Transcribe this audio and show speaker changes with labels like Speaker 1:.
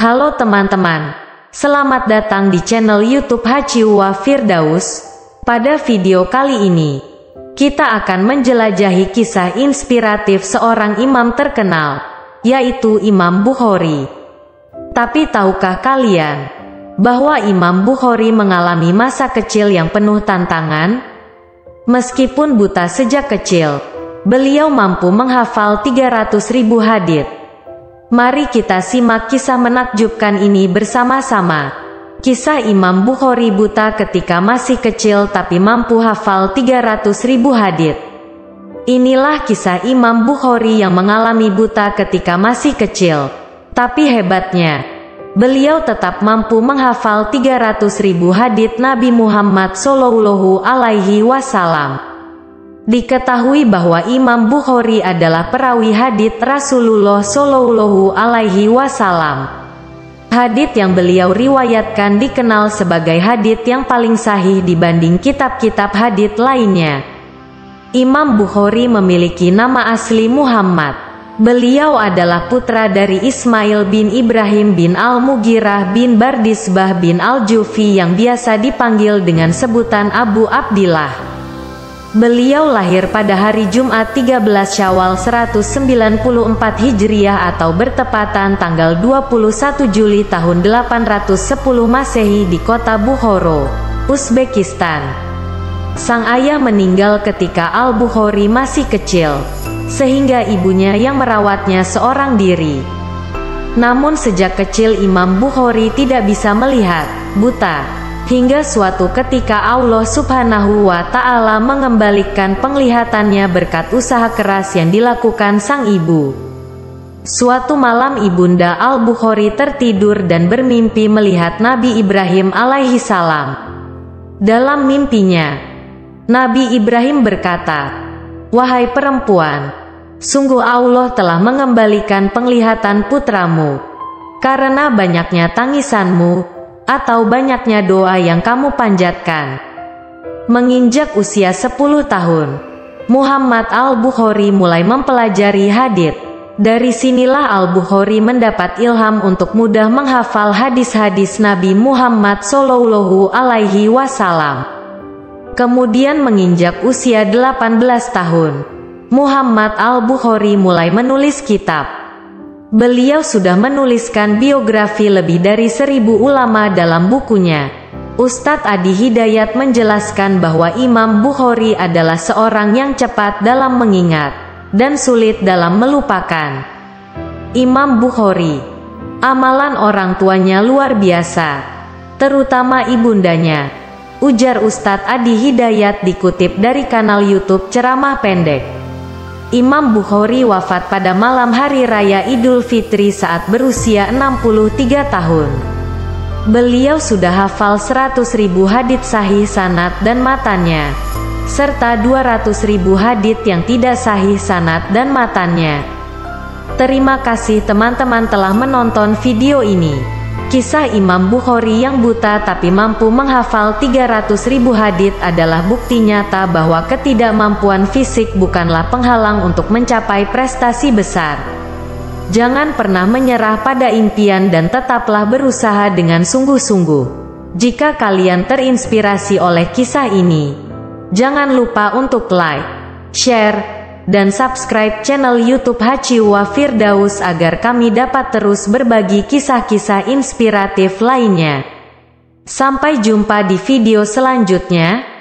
Speaker 1: Halo teman-teman, selamat datang di channel YouTube Hachiwa Firdaus. Pada video kali ini, kita akan menjelajahi kisah inspiratif seorang imam terkenal, yaitu Imam Bukhari. Tapi tahukah kalian, bahwa Imam Bukhari mengalami masa kecil yang penuh tantangan? Meskipun buta sejak kecil, beliau mampu menghafal 300.000 hadits. Mari kita simak kisah menakjubkan ini bersama-sama. Kisah Imam Bukhari buta ketika masih kecil tapi mampu hafal 300.000 hadits. Inilah kisah Imam Bukhari yang mengalami buta ketika masih kecil. Tapi hebatnya, beliau tetap mampu menghafal 300.000 hadits Nabi Muhammad Shallallahu Alaihi Wasallam. Diketahui bahwa Imam Bukhari adalah perawi hadits Rasulullah Shallallahu Alaihi Wasallam. Hadits yang beliau riwayatkan dikenal sebagai hadits yang paling sahih dibanding kitab-kitab hadits lainnya. Imam Bukhari memiliki nama asli Muhammad. Beliau adalah putra dari Ismail bin Ibrahim bin Al-Mughirah bin Bardisbah bin Al-Jufi yang biasa dipanggil dengan sebutan Abu Abdillah. Beliau lahir pada hari Jumat 13 Syawal 194 Hijriah atau bertepatan tanggal 21 Juli tahun 810 Masehi di kota Bukhara, Uzbekistan. Sang ayah meninggal ketika Al-Bukhari masih kecil, sehingga ibunya yang merawatnya seorang diri. Namun sejak kecil Imam Bukhari tidak bisa melihat, buta. Hingga suatu ketika Allah Subhanahu wa Ta'ala mengembalikan penglihatannya berkat usaha keras yang dilakukan sang ibu. Suatu malam ibunda Al-Bukhari tertidur dan bermimpi melihat Nabi Ibrahim alaihi salam. Dalam mimpinya, Nabi Ibrahim berkata, "Wahai perempuan, sungguh Allah telah mengembalikan penglihatan putramu, karena banyaknya tangisanmu, atau banyaknya doa yang kamu panjatkan." Menginjak usia 10 tahun, Muhammad Al-Bukhari mulai mempelajari hadits. Dari sinilah Al-Bukhari mendapat ilham untuk mudah menghafal hadis-hadis Nabi Muhammad Shallallahu Alaihi Wasallam. Kemudian menginjak usia 18 tahun, Muhammad Al-Bukhari mulai menulis kitab. Beliau sudah menuliskan biografi lebih dari 1000 ulama dalam bukunya. Ustadz Adi Hidayat menjelaskan bahwa Imam Bukhari adalah seorang yang cepat dalam mengingat dan sulit dalam melupakan. Imam Bukhari, amalan orang tuanya luar biasa, terutama ibundanya, ujar Ustadz Adi Hidayat dikutip dari kanal YouTube Ceramah Pendek. Imam Bukhari wafat pada malam hari raya Idul Fitri saat berusia 63 tahun. Beliau sudah hafal 100.000 hadits sahih sanad dan matannya, serta 200.000 hadits yang tidak sahih sanad dan matannya. Terima kasih teman-teman telah menonton video ini. Kisah Imam Bukhari yang buta tapi mampu menghafal 300.000 hadits adalah bukti nyata bahwa ketidakmampuan fisik bukanlah penghalang untuk mencapai prestasi besar. Jangan pernah menyerah pada impian dan tetaplah berusaha dengan sungguh-sungguh. Jika kalian terinspirasi oleh kisah ini, jangan lupa untuk like, share, dan subscribe channel YouTube Hachiwa Firdaus agar kami dapat terus berbagi kisah-kisah inspiratif lainnya. Sampai jumpa di video selanjutnya.